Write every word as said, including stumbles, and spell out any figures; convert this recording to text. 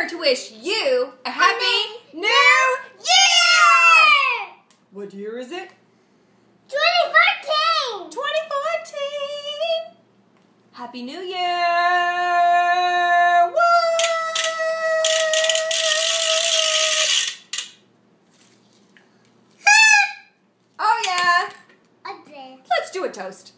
here to wish you a happy New new Year! What year is it? twenty fourteen! twenty fourteen! Happy New Year! What? Oh yeah! A day. Let's do a toast.